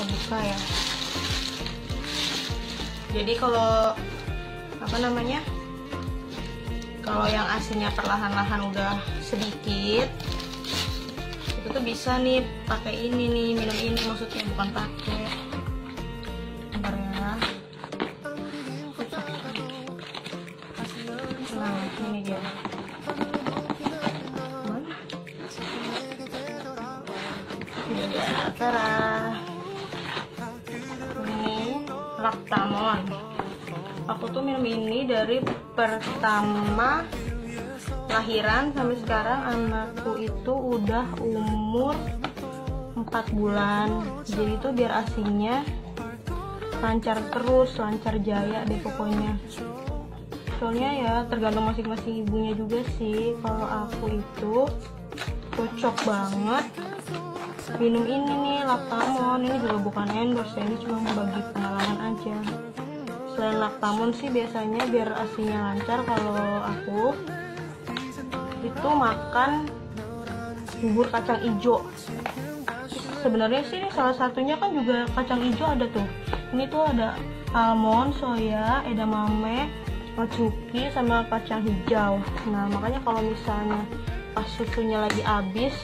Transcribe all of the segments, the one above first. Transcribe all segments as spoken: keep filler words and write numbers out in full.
aku buka ya. Jadi kalau apa namanya, kalau yang asinnya perlahan-lahan udah sedikit, itu tuh bisa nih pakai ini nih, minum ini maksudnya, bukan pakai. Bentar ya. Nah ini dia. Tara, ini Lactamon. Aku tuh minum ini dari pertama lahiran sampai sekarang. Anakku itu udah umur empat bulan. Jadi itu biar asinya lancar terus, lancar jaya deh pokoknya. Soalnya ya tergantung masing-masing ibunya juga sih. Kalau aku itu cocok banget minum ini nih, Lactamon. Ini juga bukan endorse ya, ini cuma bagi pengalaman aja. Selain Lactamon sih biasanya biar asinya lancar, kalau aku itu makan bubur kacang ijo. Sebenarnya sih salah satunya kan juga kacang ijo ada tuh. Ini tuh ada almond, soya, edamame, matsuki, sama kacang hijau. Nah makanya kalau misalnya pas susunya lagi habis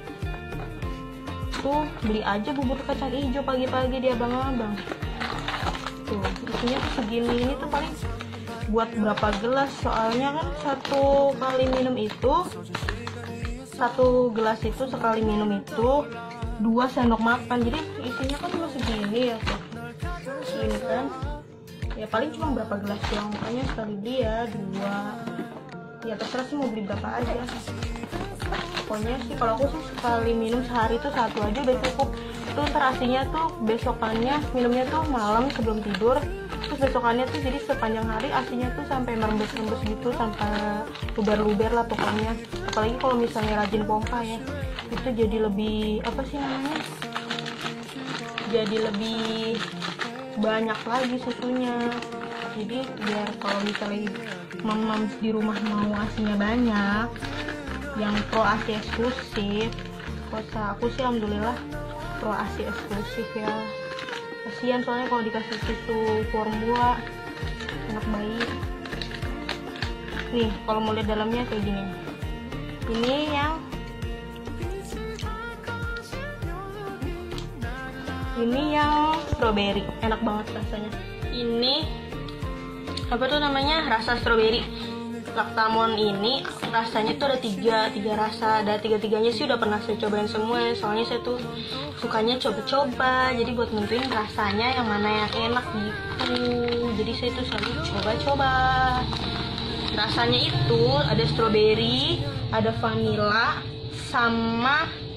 tuh beli aja bubur kacang hijau pagi-pagi di abang-abang. Tuh isinya tuh segini, ini tuh paling buat berapa gelas, soalnya kan satu kali minum itu, satu gelas itu sekali minum itu dua sendok makan. Jadi isinya kan cuma segini ya tuh, ini kan ya paling cuma berapa gelas doang, makanya sekali beli ya dua, ya terserah sih mau beli berapa aja. Pokoknya sih kalau aku sih sekali minum sehari tuh satu aja udah cukup. Itu ntar asinya tuh besokannya minumnya tuh malam sebelum tidur, terus besokannya tuh jadi sepanjang hari asinya tuh sampai merembes-rembes gitu, sampai luber-luber lah pokoknya. Apalagi kalau misalnya rajin pompa ya, itu jadi lebih apa sih namanya, jadi lebih banyak lagi susunya. Jadi biar kalau misalnya mam-mam di rumah mau asinya banyak, yang pro asi eksklusif, kosa aku sih alhamdulillah pro asi eksklusif ya. Kasihan soalnya kalau dikasih susu formula anak bayi. Nih kalau mau lihat dalamnya kayak gini, ini yang ini yang strawberry, enak banget rasanya. Ini apa tuh namanya, rasa strawberry. Lactamon ini rasanya tuh ada tiga, tiga rasa, ada tiga-tiganya sih udah pernah saya cobain semua ya. Soalnya saya tuh sukanya coba-coba, jadi buat nentuin rasanya yang mana yang enak gitu. Jadi saya tuh selalu coba-coba. Rasanya itu ada strawberry, ada vanilla, sama